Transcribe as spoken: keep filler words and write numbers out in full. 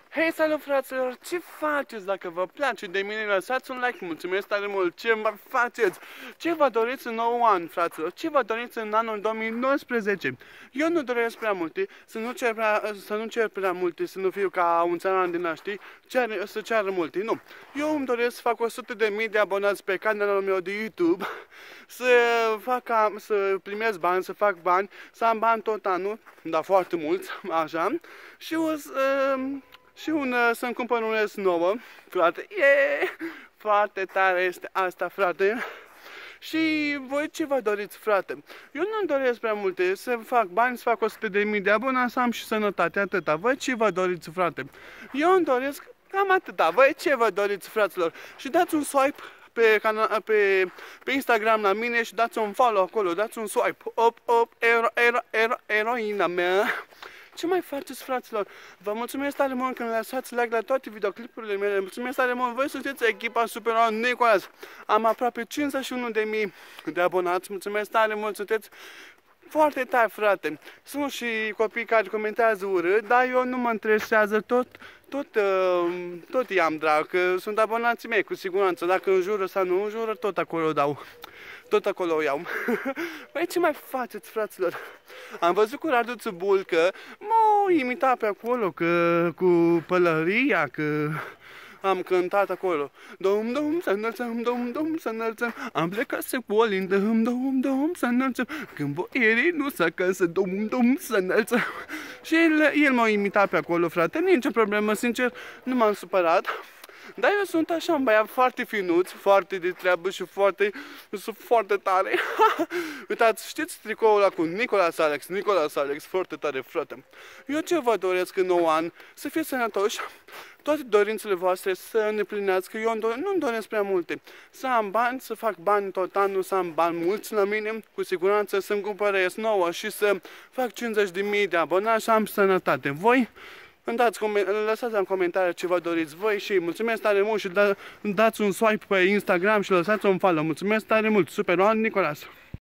Hei, salut fraților! Ce faceți? Dacă vă place de mine, lăsați un like, mulțumesc tare mult! Ce vă faceți? Ce vă doriți în nou an, fraților? Ce vă doriți în anul două mii nouăsprezece? Eu nu doresc prea multe, să nu cer prea, să nu cer prea multe, să nu fiu ca un țăran din ăștia, cer, să ceară multe, nu. Eu îmi doresc să fac o sută de mii de abonați pe canalul meu de YouTube, să fac, să primesc bani, să fac bani, să am bani tot anul, dar foarte mulți, așa, și o să... Și un, să-mi cumpăr un S nouă, frate, yeah! Foarte tare este asta, frate. Și voi ce vă doriți, frate? Eu nu-mi doresc prea multe, să fac bani, să fac o sută de mii de abonați, să am și sănătate, atâta. Voi ce vă doriți, frate? Eu îmi doresc cam atâta. Voi ce vă doriți, fraților? Și dați un swipe pe, pe, pe Instagram la mine și dați un follow acolo, dați un swipe. Op, op, ero, ero, ero, eroina mea. Ce mai faceți, fraților? Vă mulțumesc tare mult când lăsați like la toate videoclipurile mele. Mulțumesc tare mult. Voi sunteți echipa Super Nicolas. Am aproape cincizeci și unu de mii de abonați. Mulțumesc tare mult. Sunteți foarte tare, frate. Sunt și copii care comentează urât, dar eu nu mă interesează tot. Tot, uh, tot i-am drag, că sunt abonații mei, cu siguranță. Dacă înjură sau nu înjură, tot acolo dau. Tot acolo o iau. Păi ce mai faceți, fraților? Am văzut cu Radu Țubulcă, m-o imita pe acolo, că cu pălăria, că am cântat acolo. Dom, dom, să înălțăm, dom, dom, să înălțăm. Am plecat să colim, dom, dom, dom, să înălțăm. Când boierii nu se acasă, dom, dom, să înălțăm. Și el, el m-a imitat pe acolo, frate. Nici o problemă, sincer, nu m-am supărat. Dar eu sunt așa un băiat foarte finuț, foarte de treabă și foarte, sunt foarte tare. Uitați, știți tricoul ăla cu Nicolas Alex, Nicolas Alex, foarte tare, frate. Eu ce vă doresc în nou an? Să fiți sănătoși, toate dorințele voastre să îndeplinească. Eu nu-mi doresc prea multe. Să am bani, să fac bani tot anul, să am bani mulți la mine, cu siguranță să-mi cumpăr S nouă și să fac cincizeci de mii de abonați și am sănătate. Voi? Dați, lăsați în comentarii ce vă doriți voi și mulțumesc tare mult și da, dați un swipe pe Instagram și lăsați un follow. Mulțumesc tare mult, Super Nicolas!